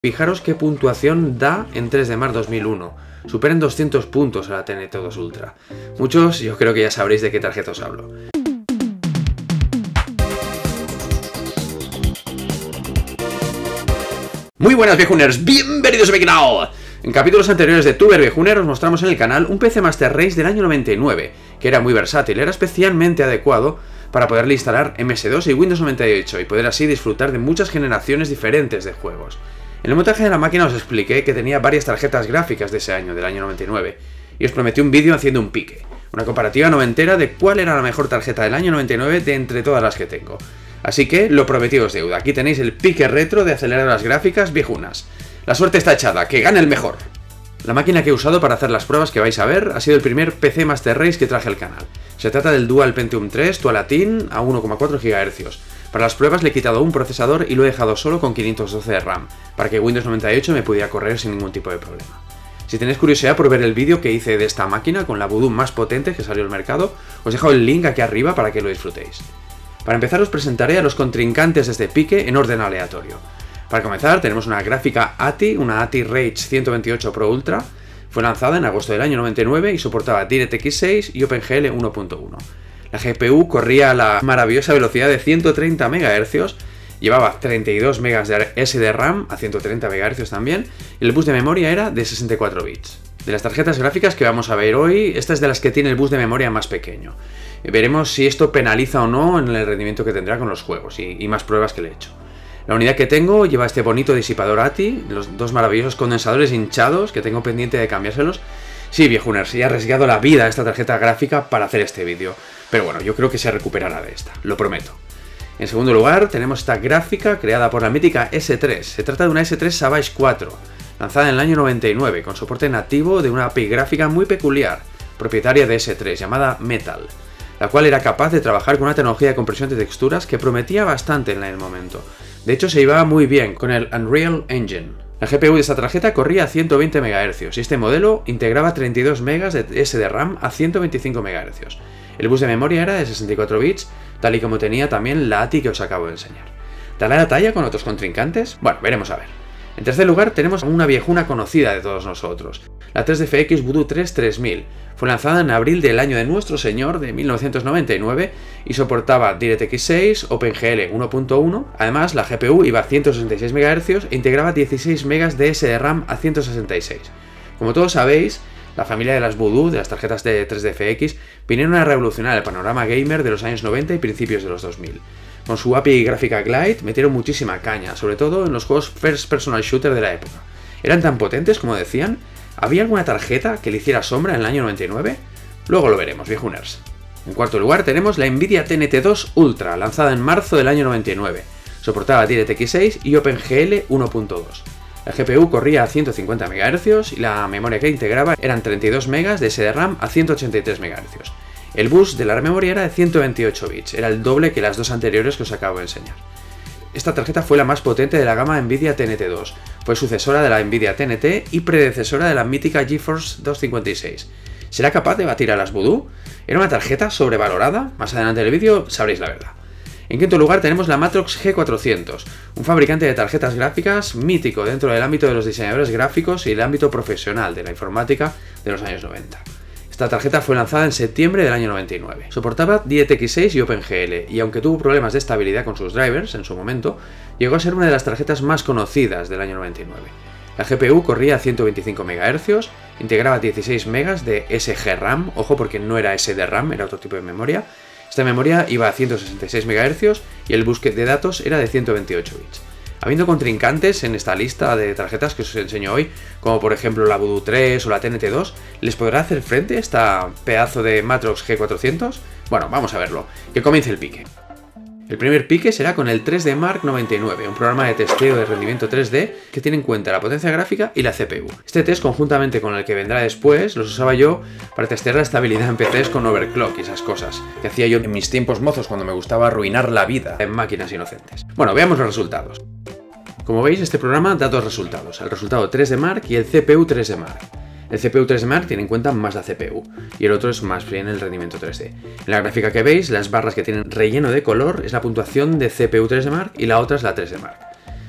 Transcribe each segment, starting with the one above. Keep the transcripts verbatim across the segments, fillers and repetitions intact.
Fijaros qué puntuación da en tres D Mark dos mil uno. Superan doscientos puntos a la T N T dos Ultra. Muchos, yo creo que ya sabréis de qué tarjeta os hablo. Muy buenas viejuners, bienvenidos a mi canal. En capítulos anteriores de Tuber Viejuner os mostramos en el canal un P C Master Race del año noventa y nueve, que era muy versátil, era especialmente adecuado para poderle instalar M S dos y Windows noventa y ocho y poder así disfrutar de muchas generaciones diferentes de juegos. En el montaje de la máquina os expliqué que tenía varias tarjetas gráficas de ese año, del año noventa y nueve, y os prometí un vídeo haciendo un pique, una comparativa noventera de cuál era la mejor tarjeta del año noventa y nueve de entre todas las que tengo. Así que lo prometido es deuda, aquí tenéis el pique retro de aceleradoras gráficas viejunas. La suerte está echada, que gane el mejor. La máquina que he usado para hacer las pruebas que vais a ver ha sido el primer P C Master Race que traje al canal. Se trata del Dual Pentium tres Tualatin a uno coma cuatro gigahercios. Para las pruebas le he quitado un procesador y lo he dejado solo con quinientos doce de RAM, para que Windows noventa y ocho me pudiera correr sin ningún tipo de problema. Si tenéis curiosidad por ver el vídeo que hice de esta máquina con la Voodoo más potente que salió al mercado, os dejo el link aquí arriba para que lo disfrutéis. Para empezar os presentaré a los contrincantes de este pique en orden aleatorio. Para comenzar tenemos una gráfica A T I, una A T I Rage ciento veintiocho Pro Ultra. Fue lanzada en agosto del año noventa y nueve y soportaba DirectX seis y OpenGL uno punto uno. La G P U corría a la maravillosa velocidad de ciento treinta megahercios, llevaba treinta y dos megas de S D RAM a ciento treinta megahercios también, y el bus de memoria era de sesenta y cuatro bits. De las tarjetas gráficas que vamos a ver hoy, esta es de las que tiene el bus de memoria más pequeño. Veremos si esto penaliza o no en el rendimiento que tendrá con los juegos y, y más pruebas que le he hecho. La unidad que tengo lleva este bonito disipador A T I, los dos maravillosos condensadores hinchados que tengo pendiente de cambiárselos. Sí, viejuners, he arriesgado la vida a esta tarjeta gráfica para hacer este vídeo, pero bueno, yo creo que se recuperará de esta, lo prometo. En segundo lugar, tenemos esta gráfica creada por la mítica S tres. Se trata de una S tres Savage cuatro, lanzada en el año noventa y nueve, con soporte nativo de una A P I gráfica muy peculiar, propietaria de S tres, llamada Metal, la cual era capaz de trabajar con una tecnología de compresión de texturas que prometía bastante en el momento. De hecho, se llevaba muy bien con el Unreal Engine. La G P U de esta tarjeta corría a ciento veinte megahercios y este modelo integraba treinta y dos megas de S D RAM a ciento veinticinco megahercios. El bus de memoria era de sesenta y cuatro bits, tal y como tenía también la A T I que os acabo de enseñar. ¿Dará la talla con otros contrincantes? Bueno, veremos a ver. En tercer lugar tenemos una viejuna conocida de todos nosotros, la tres D F X Voodoo tres tres mil. Fue lanzada en abril del año de nuestro señor de mil novecientos noventa y nueve y soportaba DirectX seis, OpenGL uno punto uno. Además, la G P U iba a ciento sesenta y seis megahercios e integraba dieciséis megas de S D RAM a ciento sesenta y seis. Como todos sabéis, la familia de las Voodoo, de las tarjetas de tres D F X, vinieron a revolucionar el panorama gamer de los años noventa y principios de los dos mil. Con su A P I gráfica Glide metieron muchísima caña, sobre todo en los juegos First Personal Shooter de la época. ¿Eran tan potentes como decían? ¿Había alguna tarjeta que le hiciera sombra en el año noventa y nueve? Luego lo veremos, viejuners. En cuarto lugar tenemos la Nvidia T N T dos Ultra, lanzada en marzo del año noventa y nueve. Soportaba DirectX seis y OpenGL uno punto dos. La G P U corría a ciento cincuenta megahercios y la memoria que integraba eran treinta y dos megas de S D RAM a ciento ochenta y tres megahercios. El bus de la memoria era de ciento veintiocho bits, era el doble que las dos anteriores que os acabo de enseñar. Esta tarjeta fue la más potente de la gama Nvidia T N T dos, fue sucesora de la Nvidia T N T y predecesora de la mítica GeForce doscientos cincuenta y seis. ¿Será capaz de batir a las Voodoo? ¿Era una tarjeta sobrevalorada? Más adelante en el vídeo sabréis la verdad. En quinto lugar tenemos la Matrox G cuatrocientos, un fabricante de tarjetas gráficas mítico dentro del ámbito de los diseñadores gráficos y el ámbito profesional de la informática de los años noventa. Esta tarjeta fue lanzada en septiembre del año noventa y nueve. Soportaba DirectX seis y OpenGL, y aunque tuvo problemas de estabilidad con sus drivers en su momento, llegó a ser una de las tarjetas más conocidas del año noventa y nueve. La G P U corría a ciento veinticinco megahercios, integraba dieciséis megas de S G RAM, ojo porque no era S D RAM, era otro tipo de memoria. Esta memoria iba a ciento sesenta y seis megahercios y el bus de datos era de ciento veintiocho bits. Habiendo contrincantes en esta lista de tarjetas que os enseño hoy, como por ejemplo la Voodoo tres o la T N T dos, ¿les podrá hacer frente esta pedazo de Matrox G cuatrocientos? Bueno, vamos a verlo, que comience el pique. El primer pique será con el tres D Mark noventa y nueve, un programa de testeo de rendimiento tres D que tiene en cuenta la potencia gráfica y la C P U. Este test, conjuntamente con el que vendrá después, los usaba yo para testear la estabilidad en P Cs con overclock y esas cosas que hacía yo en mis tiempos mozos cuando me gustaba arruinar la vida en máquinas inocentes. Bueno, veamos los resultados. Como veis, este programa da dos resultados, el resultado tres D Mark y el C P U tres D Mark. El C P U tres D Mark tiene en cuenta más la C P U y el otro es más bien el rendimiento tres D. En la gráfica que veis, las barras que tienen relleno de color es la puntuación de C P U tres D Mark y la otra es la tres D Mark.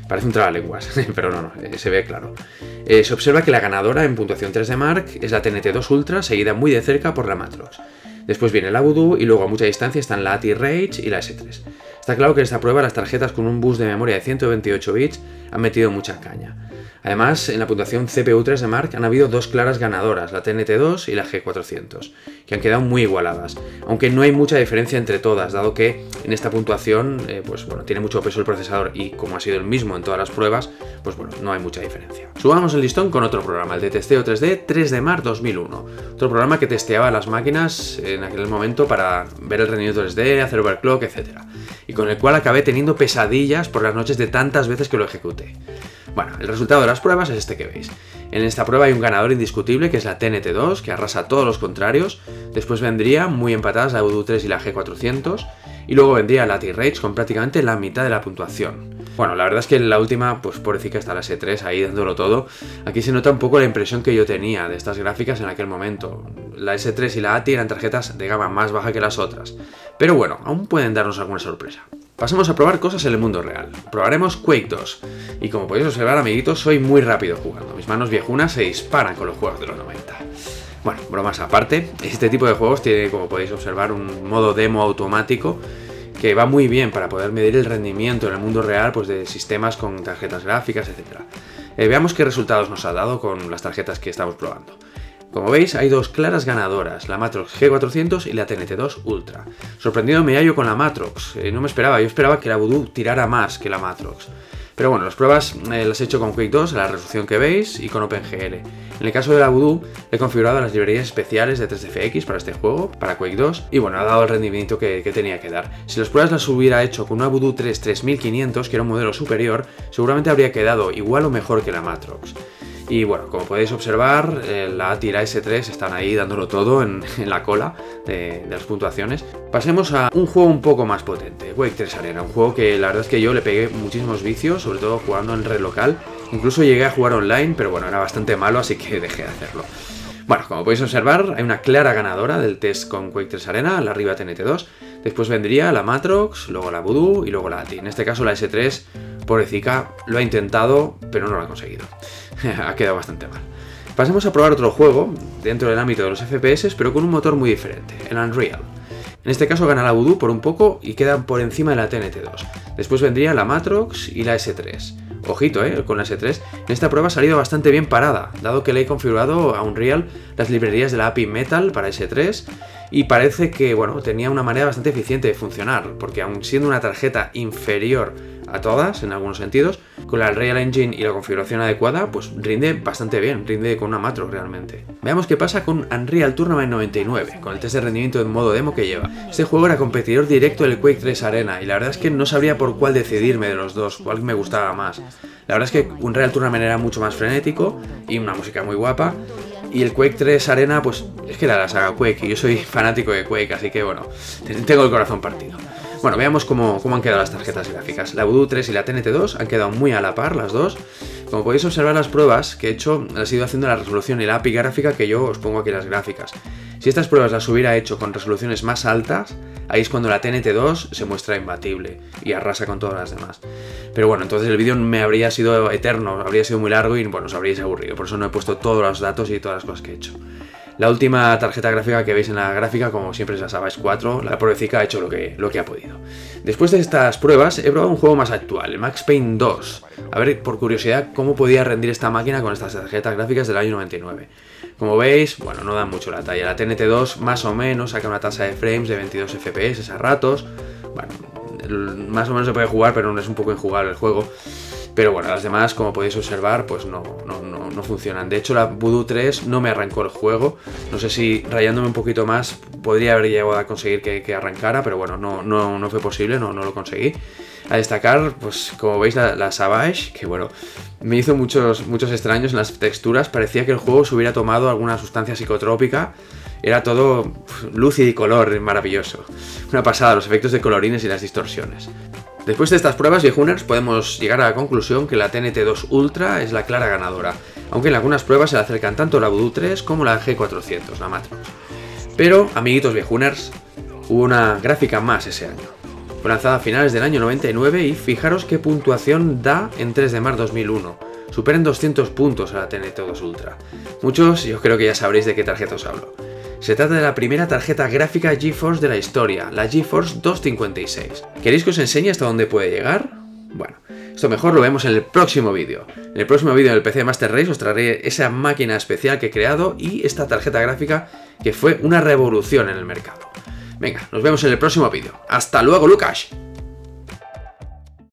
Parece un trabalenguas, pero no, no, eh, se ve claro. Eh, se observa que la ganadora en puntuación tres D Mark es la T N T dos Ultra, seguida muy de cerca por la Matrox. Después viene la Voodoo y luego a mucha distancia están la A T I Rage y la S tres. Está claro que en esta prueba las tarjetas con un bus de memoria de ciento veintiocho bits han metido mucha caña. Además, en la puntuación C P U tres D Mark han habido dos claras ganadoras, la T N T dos y la G cuatrocientos, que han quedado muy igualadas, aunque no hay mucha diferencia entre todas, dado que en esta puntuación eh, pues, bueno, tiene mucho peso el procesador y como ha sido el mismo en todas las pruebas, pues bueno, no hay mucha diferencia. Subamos el listón con otro programa, el de testeo tres D tres D Mark dos mil uno, otro programa que testeaba las máquinas en aquel momento para ver el rendimiento tres D, hacer overclock, etcétera, y con el cual acabé teniendo pesadillas por las noches de tantas veces que lo ejecuté. Bueno, el resultado de las pruebas es este que veis. En esta prueba hay un ganador indiscutible que es la T N T dos, que arrasa a todos los contrarios. Después vendría muy empatadas la Voodoo tres y la G cuatrocientos. Y luego vendría la A T I Rage con prácticamente la mitad de la puntuación. Bueno, la verdad es que en la última, pues pobrecita está la S tres ahí dándolo todo. Aquí se nota un poco la impresión que yo tenía de estas gráficas en aquel momento. La S tres y la A T I eran tarjetas de gama más baja que las otras. Pero bueno, aún pueden darnos alguna sorpresa. Pasamos a probar cosas en el mundo real. Probaremos Quake dos. Y como podéis observar, amiguitos, soy muy rápido jugando. Mis manos viejunas se disparan con los juegos de los noventa. Bueno, bromas aparte, este tipo de juegos tiene, como podéis observar, un modo demo automático que va muy bien para poder medir el rendimiento en el mundo real pues, de sistemas con tarjetas gráficas, etcétera. Eh, veamos qué resultados nos ha dado con las tarjetas que estamos probando. Como veis, hay dos claras ganadoras, la Matrox G cuatrocientos y la T N T dos Ultra. Sorprendido me hallo con la Matrox, eh, no me esperaba, yo esperaba que la Voodoo tirara más que la Matrox. Pero bueno, las pruebas eh, las he hecho con Quake dos, a la resolución que veis, y con OpenGL. En el caso de la Voodoo, he configurado las librerías especiales de tres D F X para este juego, para Quake dos, y bueno, ha dado el rendimiento que, que tenía que dar. Si las pruebas las hubiera hecho con una Voodoo tres tres mil quinientos, que era un modelo superior, seguramente habría quedado igual o mejor que la Matrox. Y bueno, como podéis observar, eh, la A T I y la S tres están ahí dándolo todo en, en la cola de, de las puntuaciones. Pasemos a un juego un poco más potente, Quake tres Arena, un juego que la verdad es que yo le pegué muchísimos vicios, sobre todo jugando en red local. Incluso llegué a jugar online, pero bueno, era bastante malo, así que dejé de hacerlo. Bueno, como podéis observar, hay una clara ganadora del test con Quake tres Arena, la arriba T N T dos. Después vendría la Matrox, luego la Voodoo y luego la A T I. En este caso la S tres, pobrecita, lo ha intentado, pero no lo ha conseguido. Ha quedado bastante mal. Pasemos a probar otro juego, dentro del ámbito de los F P S, pero con un motor muy diferente, el Unreal. En este caso gana la Voodoo por un poco y queda por encima de la T N T dos. Después vendría la Matrox y la S tres. Ojito, eh, con la S tres. En esta prueba ha salido bastante bien parada, dado que le he configurado a Unreal las librerías de la A P I Metal para S tres y parece que, bueno, tenía una manera bastante eficiente de funcionar, porque aun siendo una tarjeta inferior a todas, en algunos sentidos, con la Unreal Engine y la configuración adecuada, pues rinde bastante bien, rinde con una Matrox realmente. Veamos qué pasa con Unreal Tournament noventa y nueve, con el test de rendimiento en modo demo que lleva. Este juego era competidor directo del Quake tres Arena, y la verdad es que no sabría por cuál decidirme de los dos, cuál me gustaba más. La verdad es que Unreal Tournament era mucho más frenético, y una música muy guapa, y el Quake tres Arena, pues es que era la saga Quake, y yo soy fanático de Quake, así que bueno, tengo el corazón partido. Bueno, veamos cómo, cómo han quedado las tarjetas gráficas. La Voodoo tres y la T N T dos han quedado muy a la par, las dos. Como podéis observar, las pruebas que he hecho las he ido haciendo la resolución y la A P I gráfica que yo os pongo aquí las gráficas. Si estas pruebas las hubiera hecho con resoluciones más altas, ahí es cuando la T N T dos se muestra imbatible y arrasa con todas las demás. Pero bueno, entonces el vídeo me habría sido eterno, habría sido muy largo y bueno, os habríais aburrido. Por eso no he puesto todos los datos y todas las cosas que he hecho. La última tarjeta gráfica que veis en la gráfica, como siempre es la Savage cuatro, la pobrecita ha hecho lo que, lo que ha podido. Después de estas pruebas he probado un juego más actual, el Max Payne dos. A ver, por curiosidad, cómo podía rendir esta máquina con estas tarjetas gráficas del año noventa y nueve. Como veis, bueno, no dan mucho la talla. La T N T dos más o menos saca una tasa de frames de veintidós F P S a ratos. Bueno, más o menos se puede jugar, pero no es un poco injugable el juego. Pero bueno, las demás, como podéis observar, pues no, no, no, no funcionan. De hecho, la Voodoo tres no me arrancó el juego. No sé si rayándome un poquito más podría haber llegado a conseguir que, que arrancara, pero bueno, no, no, no fue posible, no, no lo conseguí. A destacar, pues como veis, la, la Savage, que bueno, me hizo muchos, muchos extraños en las texturas. Parecía que el juego se hubiera tomado alguna sustancia psicotrópica. Era todo luz y color maravilloso. Una pasada, los efectos de colorines y las distorsiones. Después de estas pruebas, viejuners, podemos llegar a la conclusión que la T N T dos Ultra es la clara ganadora, aunque en algunas pruebas se le acercan tanto la Voodoo tres como la G cuatrocientos, la Matrox. Pero, amiguitos viejuners, hubo una gráfica más ese año. Fue lanzada a finales del año noventa y nueve y fijaros qué puntuación da en tres de marzo de dos mil uno. Superan doscientos puntos a la T N T dos Ultra. Muchos, yo creo que ya sabréis de qué tarjeta os hablo. Se trata de la primera tarjeta gráfica GeForce de la historia, la GeForce doscientos cincuenta y seis. ¿Queréis que os enseñe hasta dónde puede llegar? Bueno, esto mejor lo vemos en el próximo vídeo. En el próximo vídeo del P C Master Race os traeré esa máquina especial que he creado y esta tarjeta gráfica que fue una revolución en el mercado. Venga, nos vemos en el próximo vídeo. ¡Hasta luego, Lucas!